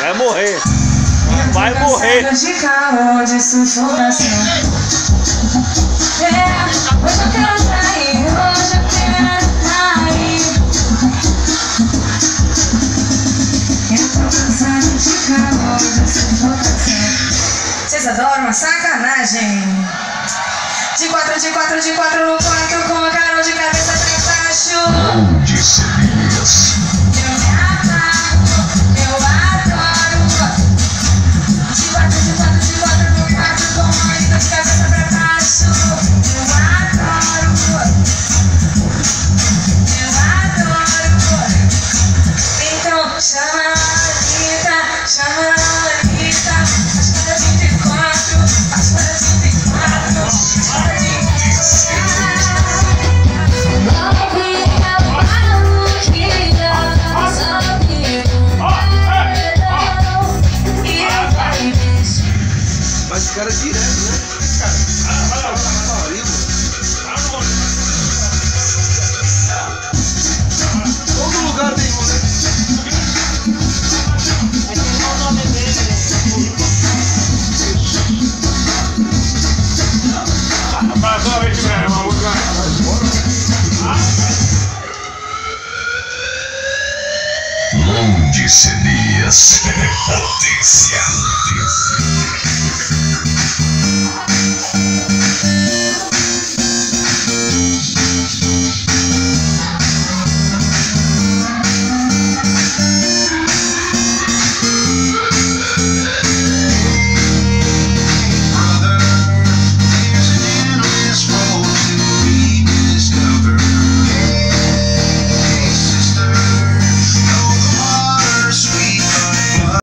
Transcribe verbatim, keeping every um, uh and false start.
Vai morrer. Vai morrer. De calor, de sufocação. É, hoje eu quero sair, hoje eu quero sair. Eu tô cansado de calor, de sufocação. Vocês adoram uma sacanagem. De quatro, de quatro, de quatro no quarto, com a cara de cabeça pra baixo. Onde serias? Eu me amarro, eu adoro. De quatro, de quatro, de quatro no quarto, com a marido de cabeça pra baixo. Eu adoro. Eu adoro. Então chama a Anitta, chama a Anitta. As caras vinte e quatro, as caras vinte e quatro. Mas o cara é direto, né? Todo lugar tem um, né? Onde serias? Potência.